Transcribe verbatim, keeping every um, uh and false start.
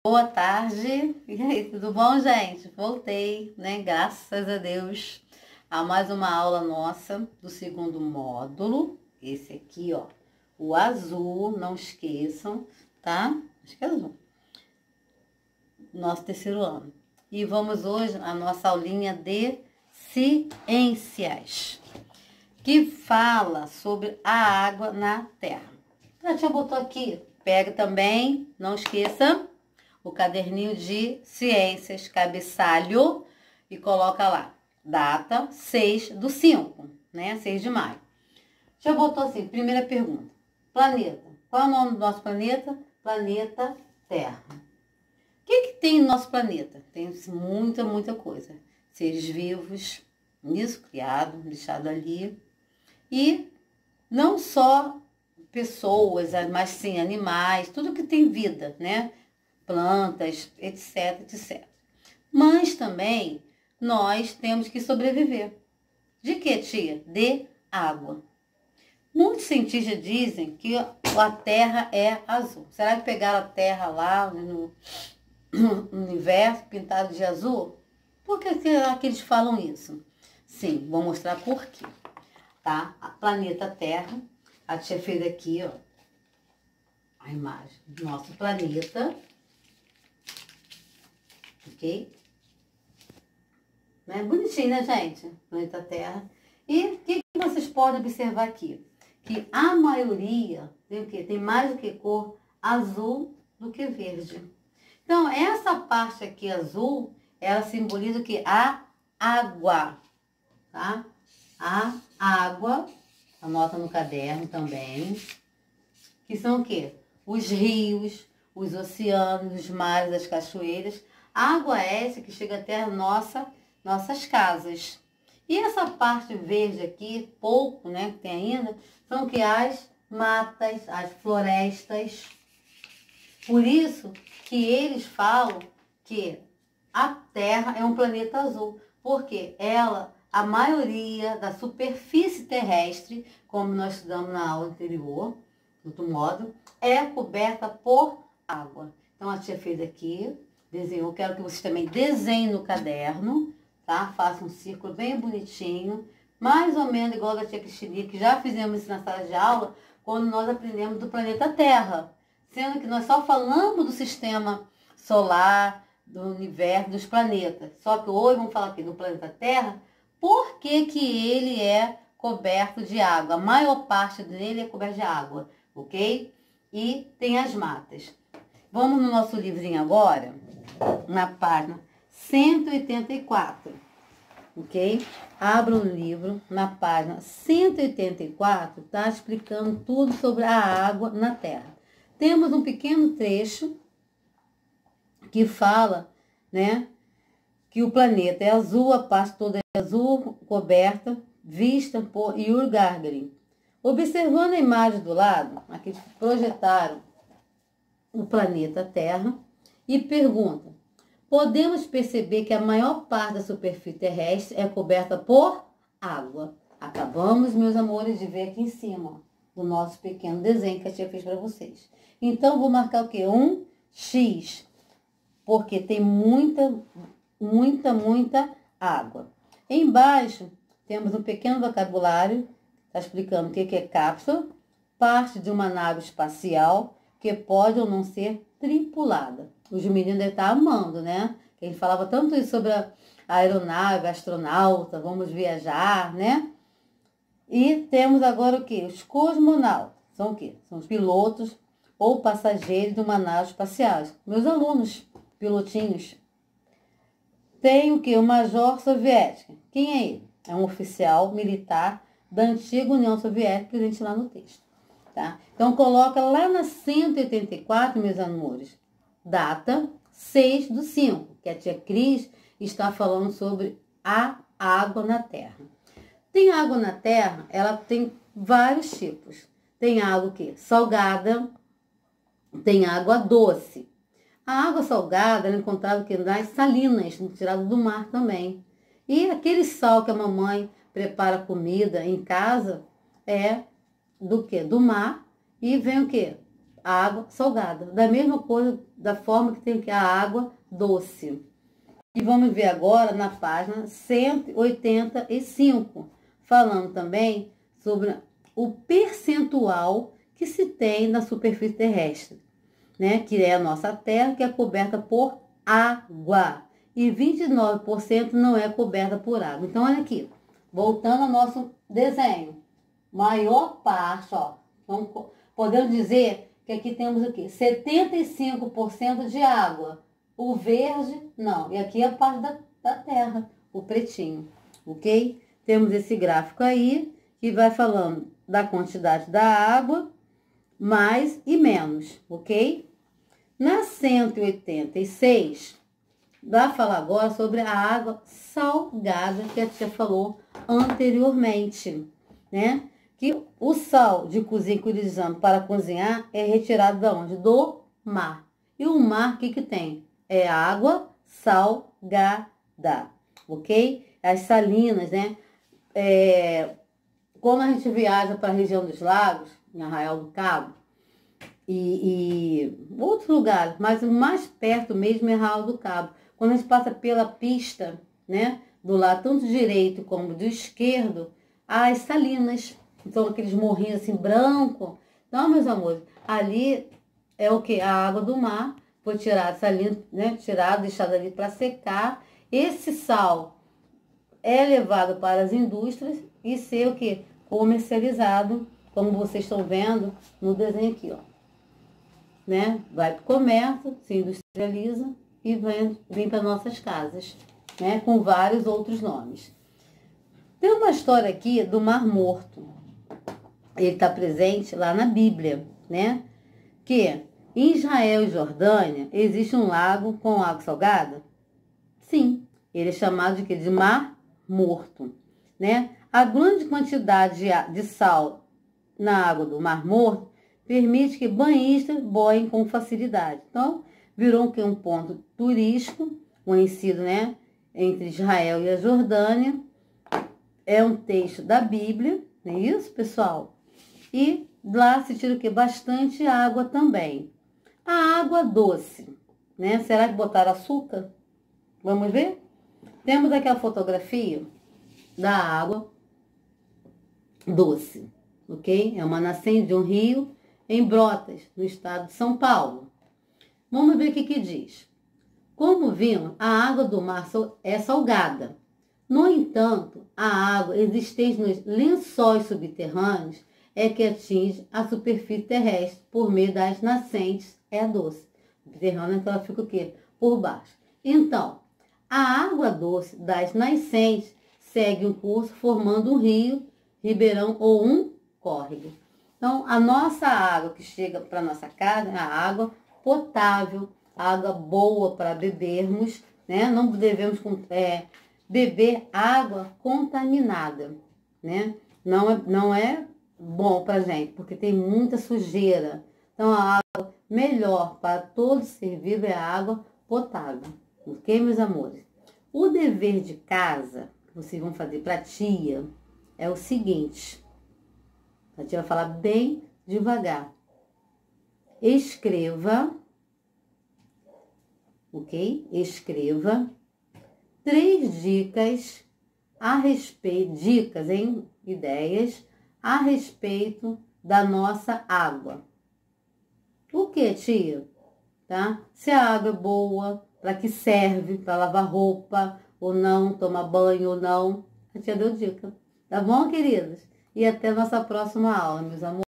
Boa tarde, e aí, tudo bom, gente? Voltei, né? Graças a Deus, a mais uma aula nossa do segundo módulo. Esse aqui, ó, o azul, não esqueçam, tá? Acho que é azul. Nosso terceiro ano. E vamos hoje a nossa aulinha de ciências, que fala sobre a água na Terra. A tia botou aqui, pega também, não esqueça, o caderninho de ciências, cabeçalho, e coloca lá, data seis do cinco, né? seis de maio. Já botou assim, primeira pergunta. Planeta. Qual é o nome do nosso planeta? Planeta Terra. O que que tem no nosso planeta? Tem muita, muita coisa. Seres vivos, isso, criado, deixado ali. E não só pessoas, mas sim animais, tudo que tem vida, né? Plantas, etc, etcétera. Mas também nós temos que sobreviver. De que, tia? De água. Muitos cientistas dizem que a Terra é azul. Será que pegaram a Terra lá no universo pintado de azul? Por que, que eles falam isso? Sim, vou mostrar por quê. Tá? A planeta Terra, a tia fez aqui, ó, a imagem do nosso planeta. Ok? Né? Bonitinho, né, gente? Planeta Terra. E o que, que vocês podem observar aqui? Que a maioria tem o quê? Tem mais do que cor azul do que verde. Então, essa parte aqui azul, ela simboliza o quê? A água. Tá? A água, anota no caderno também. Que são o quê? Os rios, os oceanos, os mares, as cachoeiras. Água essa que chega até a nossa, nossas casas. E essa parte verde aqui, pouco, né, que tem ainda, são que as matas, as florestas. Por isso que eles falam que a Terra é um planeta azul, porque ela, a maioria da superfície terrestre, como nós estudamos na aula anterior, do outro modo, é coberta por água. Então a tia fez aqui, desenhou, quero que vocês também desenhem no caderno, tá? Faça um círculo bem bonitinho, mais ou menos igual da tia Cristina, que já fizemos isso na sala de aula, quando nós aprendemos do planeta Terra. Sendo que nós só falamos do sistema solar, do universo, dos planetas. Só que hoje vamos falar aqui do planeta Terra, por que que ele é coberto de água? A maior parte dele é coberto de água, ok? E tem as matas. Vamos no nosso livrinho agora, na página cento e oitenta e quatro, ok? Abra o livro, na página cento e oitenta e quatro, tá explicando tudo sobre a água na Terra. Temos um pequeno trecho que fala, né, que o planeta é azul, a parte toda é azul, coberta, vista por Yuri Gagarin. Observando a imagem do lado, aqui eles projetaram o planeta Terra e pergunta: podemos perceber que a maior parte da superfície terrestre é coberta por água. Acabamos, meus amores, de ver aqui em cima, ó, do nosso pequeno desenho que a tia fez para vocês. Então, vou marcar o quê? Um X, porque tem muita, muita, muita água. Embaixo, temos um pequeno vocabulário, está explicando o que é cápsula, parte de uma nave espacial, que pode ou não ser tripulada. Os meninos devem estar amando, né? A gente falava tanto isso sobre a aeronave, astronauta, vamos viajar, né? E temos agora o quê? Os cosmonautas. São o quê? São os pilotos ou passageiros de uma nave espacial. Meus alunos, pilotinhos. Tem o quê? O major soviético. Quem é ele? É um oficial militar da antiga União Soviética, presente lá no texto. Tá? Então, coloca lá na cento e oitenta e quatro, meus amores, data seis do cinco, que a tia Cris está falando sobre a água na Terra. Tem água na Terra, ela tem vários tipos. Tem água o quê? Salgada, tem água doce. A água salgada é encontrada nas salinas, tirada do mar também. E aquele sal que a mamãe prepara comida em casa é do quê? Do mar. E vem o quê? a água salgada. Da mesma coisa, da forma que tem que a água doce. E vamos ver agora na página cento e oitenta e cinco, falando também sobre o percentual que se tem na superfície terrestre, né? Que é a nossa Terra, que é coberta por água. E vinte e nove por cento não é coberta por água. Então, olha aqui, voltando ao nosso desenho. Maior parte, ó, então, podemos dizer que aqui temos o quê? setenta e cinco por cento de água. O verde, não. E aqui é a parte da, da terra, o pretinho, ok? Temos esse gráfico aí, que vai falando da quantidade da água, mais e menos, ok? Na cento e oitenta e seis, vai falar agora sobre a água salgada, que a tia falou anteriormente, né? Que o sal de cozinha que utilizamos para cozinhar é retirado de onde? Do mar. E o mar, o que que tem? É água salgada, ok? As salinas, né? É, quando a gente viaja para a região dos lagos, em Arraial do Cabo, e, e outros lugares, mas o mais perto mesmo é Arraial do Cabo. Quando a gente passa pela pista, né? Do lado tanto direito como do esquerdo, as salinas. Então, aqueles morrinhos assim, branco. Então, meus amores, ali é o que? A água do mar. Foi tirada, salina, né? Tirada, deixada ali para secar. Esse sal é levado para as indústrias e ser o que? Comercializado, como vocês estão vendo no desenho aqui, ó. Né? Vai para o comércio, se industrializa e vem, vem para nossas casas, né? Com vários outros nomes. Tem uma história aqui do Mar Morto. Ele está presente lá na Bíblia, né? Que em Israel e Jordânia existe um lago com água salgada? Sim, ele é chamado de, quê? De Mar Morto, né? A grande quantidade de, de sal na água do Mar Morto permite que banhistas boiem com facilidade. Então, virou um, um ponto turístico conhecido, né? Entre Israel e a Jordânia. É um texto da Bíblia, não é isso, pessoal? E lá se tira o quê? Bastante água também. A água doce, né? Será que botaram açúcar? Vamos ver? Temos aqui a fotografia da água doce, ok? É uma nascente de um rio em Brotas, no estado de São Paulo. Vamos ver o que que diz. Como vimos, a água do mar é salgada. No entanto, a água existente nos lençóis subterrâneos é que atinge a superfície terrestre por meio das nascentes, é doce. Subterrânea, então ela fica o quê? Por baixo. Então, a água doce das nascentes segue um curso formando um rio, ribeirão ou um córrego. Então, a nossa água que chega para nossa casa é a água potável, água boa para bebermos, né? Não devemos é, beber água contaminada, né? Não é, não é bom para a gente, porque tem muita sujeira. Então, a água melhor para todo ser vivo é a água potável. Ok, meus amores? O dever de casa que vocês vão fazer para a tia é o seguinte. A tia vai falar bem devagar. Escreva, ok? Escreva três dicas a respeito, dicas, hein? Ideias a respeito da nossa água. O que, tia? Tá? Se a água é boa, para que serve, para lavar roupa ou não, tomar banho ou não. A tia deu dica. Tá bom, queridas? E até a nossa próxima aula, meus amores.